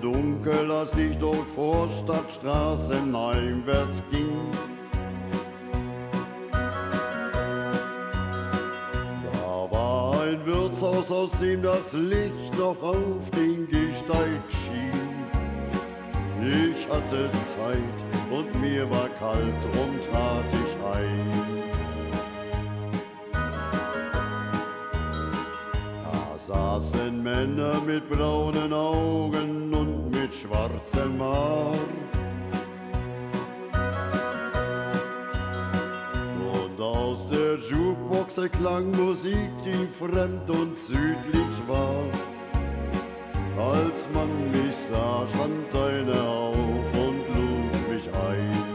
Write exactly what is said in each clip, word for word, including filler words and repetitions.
dunkel, als ich durch Vorstadtstraßen heimwärts ging. Da war ein Wirtshaus, aus dem das Licht noch auf den Gehsteig schien. Ich hatte Zeit und mir war kalt, drum trat ich ein. Da saßen Männer mit braunen Augen und mit schwarzem Haar. Und aus der Jukebox erklang Musik, die fremd und südlich war. Als man mich sah, stand einer auf und lud mich ein.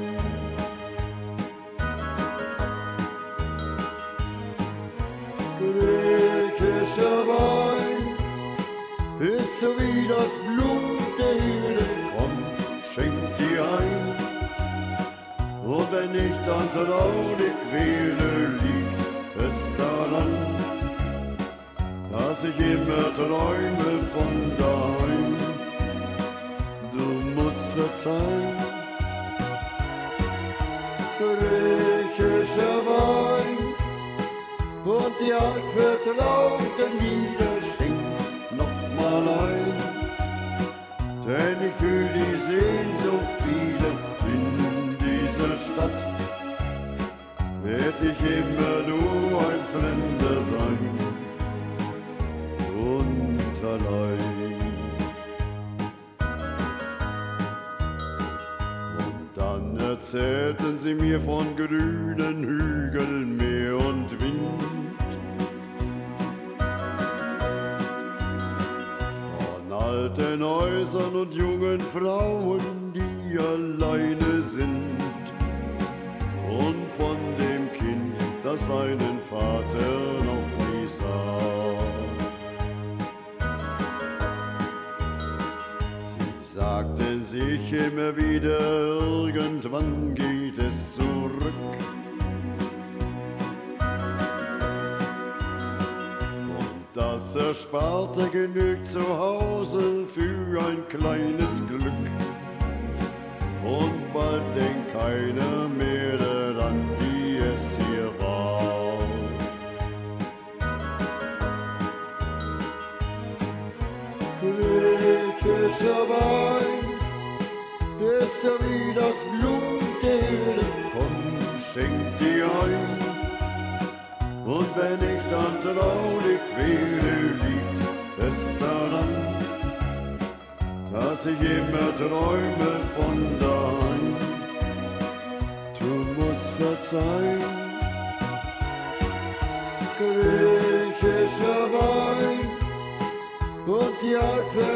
Griechischer Wein ist so wie das Blut der Erde, komm, schenk dir ein. Und wenn ich dann traurig wäre, liegt es daran, dass ich immer träume von daheim. Du musst verzeihen, griechischer Wein und die altvertrauten Lieder schenk noch mal ein. Denn ich fühl die Sehnsucht wieder in dieser Stadt, werd ich immer nur ein Fremder sein und allein. Und dann erzählten sie mir von grünen Hügeln, Meer und Wind, von alten Häusern und jungen Frauen, die alleine sind, und von dem Kind, das seinen Vater noch nie sah. Sie sagten sich immer wieder, irgendwann geht es zurück. Und das Ersparte genügt zu Hause für ein kleines Glück. Und bald denkt keiner mehr daran, wie es hier war. Griechischer Wein ist so wie das Blut der Erde, komm, schenk dir ein. Und wenn ich dann traurig wäre, liegt es daran, dass ich immer träume von daheim. Du musst verzeihen, griechischer Wein und die altvertrauten